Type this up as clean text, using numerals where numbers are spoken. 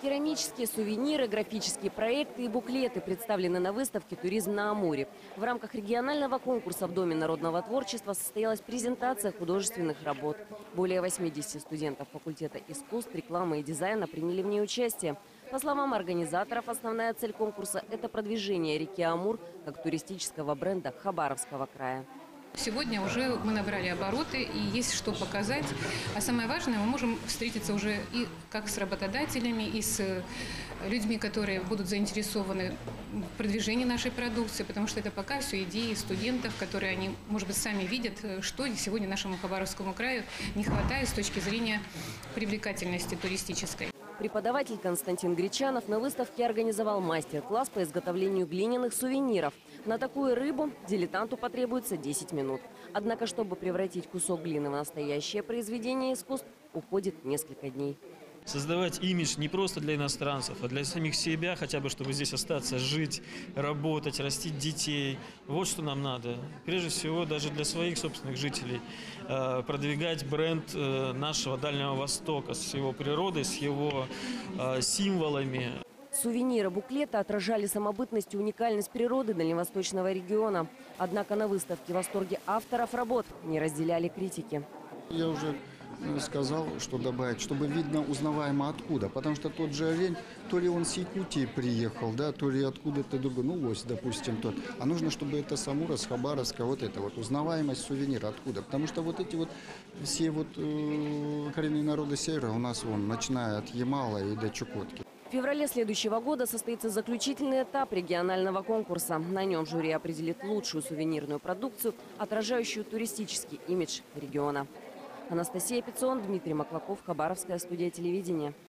Керамические сувениры, графические проекты и буклеты представлены на выставке «Туризм на Амуре». В рамках регионального конкурса в Доме народного творчества состоялась презентация художественных работ. Более 80 студентов факультета искусств, рекламы и дизайна приняли в ней участие. По словам организаторов, основная цель конкурса – это продвижение реки Амур как туристического бренда Хабаровского края. Сегодня уже мы набрали обороты и есть что показать. А самое важное, мы можем встретиться уже и как с работодателями, и с людьми, которые будут заинтересованы в продвижении нашей продукции, потому что это пока все идеи студентов, которые они, может быть, сами видят, что сегодня нашему Хабаровскому краю не хватает с точки зрения привлекательности туристической. Преподаватель Константин Гречанов на выставке организовал мастер-класс по изготовлению глиняных сувениров. На такую рыбу дилетанту потребуется 10 минут. Однако, чтобы превратить кусок глины в настоящее произведение искусств, уходит несколько дней. Создавать имидж не просто для иностранцев, а для самих себя, хотя бы, чтобы здесь остаться, жить, работать, растить детей. Вот что нам надо. Прежде всего, даже для своих собственных жителей. Продвигать бренд нашего Дальнего Востока с его природой, с его символами. Сувениры буклета отражали самобытность и уникальность природы дальневосточного региона. Однако на выставке восторги авторов работ не разделяли критики. Я уже сказал, что добавить, чтобы видно узнаваемо откуда. Потому что тот же олень, то ли он с Якутии приехал, да, то ли откуда-то другой, ну лось, допустим, тот. А нужно, чтобы это с Амура, с Хабаровска, вот это вот узнаваемость сувенира откуда. Потому что вот эти вот все вот коренные народы севера у нас вон, начиная от Ямала и до Чукотки. В феврале следующего года состоится заключительный этап регионального конкурса. На нем жюри определит лучшую сувенирную продукцию, отражающую туристический имидж региона. Анастасия Пиццон, Дмитрий Маклаков, Хабаровская студия телевидения.